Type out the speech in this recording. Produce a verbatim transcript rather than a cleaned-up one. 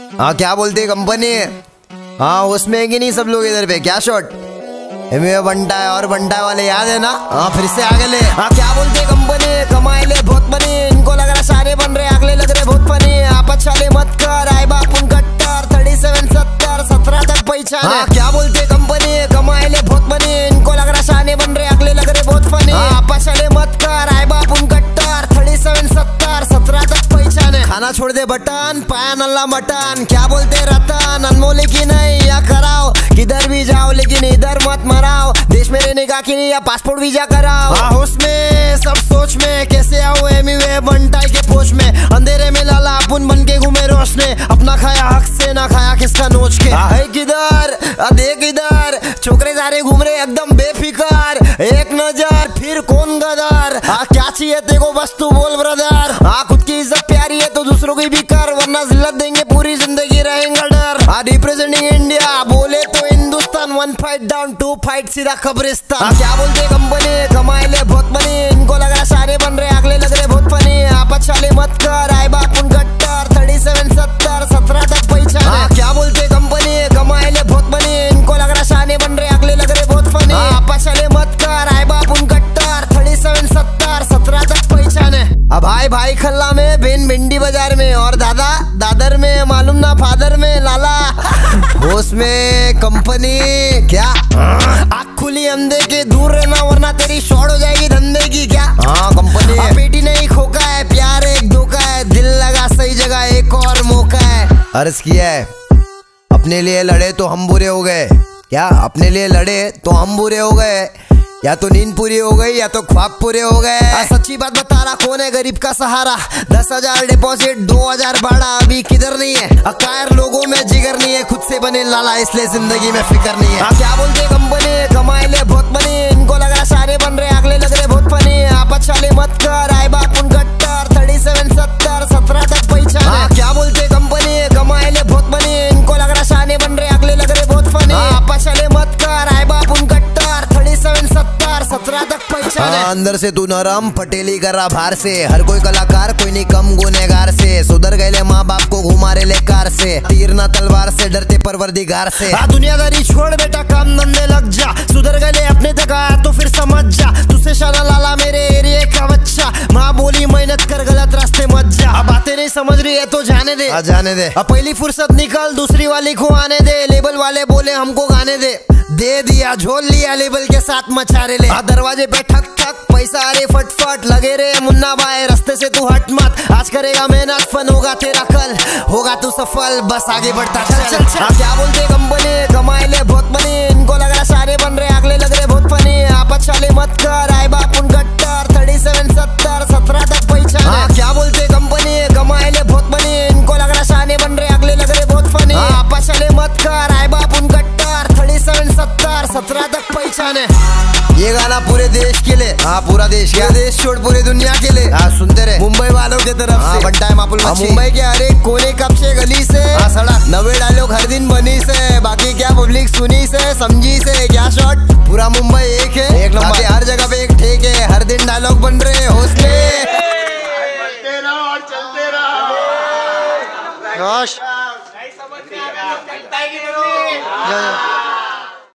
हाँ क्या बोलते हैं कंपनी? हाँ उसमें है कि नहीं सब लोग इधर पे? क्या शॉट बनता है और बनता वाले याद है ना? हाँ फिर से आगे ले। हाँ क्या बोलते हैं कंपनी? कमाए ले बहुत बनी, इनको लग रहा सारे बन रहे, अगले लग रहे बहुत फनी। आपस चाले मत कर, आए बापुन कट्टर, थर्टी सेवन सत्तर सत्रह तक पहचान। हाँ क्या बोलते हैं कंपनी? कमाए ले बहुत बनी, इनको लग रहा सारे बन रहे, अगले लग रहे बहुत फनी। आपस चाले मत कर, आए बापुन कट्टर, थर्टी सेवन सत्तर सत्रह तक पहचान। खाना छोड़ दे बटन, पाया नल्ला मटन। क्या बोलते रतन? अनमोल की नहीं या कराओ, किधर भी जाओ लेकिन इधर मत मराओ। देश में रहने का कि नहीं या पासपोर्ट वीजा कराओ। हाँ होश में सब सोच में, कैसे आओ एमीवे बंटाई के पोच में। अंधेरे में लाला अपन बन के घूमे रोशने, अपना खाया हक से ना खाया किसका नोच के। है किधर देख इधर, छोकरे सारे घूम रहे एकदम बेफिकर। एक नजर फिर कौन गदर। हाँ क्या चाहिए तेको बस तू बोल ब्रदर। हाँ खुद की इज्जत प्यारी है तो दूसरों की भी कर, वरना जिल्लत देंगे पूरी जिंदगी रहेंगे डर। हाँ रिप्रेजेंटिंग इंडिया, बोले तो Hindustan, one fight down to fight सीधा कब्रिस्तान। हाँ क्या बोलते कंपनी? कमाए ले बहुत बनी, इनको लग रहा सारे बन रहे, अगले लग रहे बहुत फनी। आपस चाले मत कर, आए बापुन कट्टर, थर्टी सेवन सत्तर सत्रह तक पहचान। हाँ क्या बोलते कंपनी? कमाए ले बहुत बनी, इनको लग रहा सारे बन रहे, अगले लग रहे बहुत फनी। आपस चाले मत कर, आए बापुन कट्टर, थर्टी सेवन सत्तर सत्रह तक पहचान। अब भाई भाई खल्ला में, बेन भिंडी बाजार में, और दादा दादर में, मालूम ना फादर में लाला। होश में कंपनी क्या? आँख खुली अंधे के, दूर रहना वरना तेरी शॉर्ट हो जाएगी धंधे की। क्या हाँ कंपनी? बेटी नहीं खोका है, प्यार एक धोखा है, दिल लगा सही जगह एक और मौका है। अर्ज किया है अपने लिए लड़े तो हम बुरे हो गए। क्या अपने लिए लड़े तो हम बुरे हो गए? या तो नींद पूरी हो गई या तो ख्वाब पूरे हो गए। सच्ची बात बता रहा, कौन है गरीब का सहारा? दस हजार डिपॉजिट, दो हजार भाड़ा, अभी किधर नहीं है। अकायर लोगों में जिगर नहीं है, खुद से बने लाला इसलिए जिंदगी में फिक्र नहीं है। हाँ क्या बोलते कंपनी? कमाए ले बहुत बनी, इनको लग रहा सारे बन रहे, अगले लग रहे बहुत फनी। आपस चाले मत कर, आए बापुन कट्टर, थर्टी सेवन सत्तर सत्रह तक पहचान। हाँ क्या बोलते कंपनी? कमाए ले बहुत बनी, इनको लग रहा सारे बन रहे, अगले लग रहे बहुत फनी। आपस चाले मत कर, आए बापुन कट्टर, थर्टी सेवन सत्तर सत्रह तक पहचान। अंदर से तू नरम पटेली कर रहा बाहर से, हर कोई कलाकार कोई नहीं कम गुनेगार से। सुधर गए माँ बाप को घुमा रहे ले कार से, तीर ना तलवार से डरते परवरदिगार से। हाँ दुनियादारी छोड़ बेटा, काम धंधे लग जा, सुधर गए अपने तक आया तो फिर समझ जा। तुझसे शाना लाला मेरे एरिया का बच्चा, माँ बोली मेहनत कर गलत रास्ते मत जा। अब बातें नहीं समझ रही है तो जाने दे, जाने दे। अब पहली फुर्सत निकल, दूसरी वाली को आने दे। लेबल वाले बोले हमको गाने दे, दे दिया झोल लिया, लेबल के साथ मचा रे ले। दरवाजे पे ठक ठक, पैसा आ रे फटफट, लगे रे मुन्ना भाई रास्ते से तू हट मत। आज करेगा मेहनत, फन होगा तेरा कल, होगा तू सफल, बस आगे बढ़ता चल चल चल। हाँ क्या बोलते कंपनी? कमाए ले बहुत बनी, इनको लग रहा सारे बन रहे, अगले लग रहे बहुत फनी। आपस चाले मत कर, आए बापुन कट्टर, थर्टी सेवन सत्तर सत्रह तक पहचान। हाँ क्या बोलते कंपनी? कमाए ले बहुत बनी, इनको लग रहा सारे बन रहे, अगले लग रहे बहुत फनी। आपस चाले मत कर, आए बापुन कट्टर, थर्टी सेवन सत्तर सत्रह तक पहचान है। ये गाना पूरे देश के लिए, हाँ पूरा देश, क्या देश छोड़ पूरे दुनिया के लिए। हाँ सुनते रहे मुंबई वालों की तरफ से, बनता है मापुल मच्छी। मुंबई के हर एक कोने कब से गली से, हाँ सड़क नवे डायलॉग हर दिन बनी से, बाकी क्या पब्लिक सुनी से समझी से। क्या शॉट? पूरा मुंबई एक है,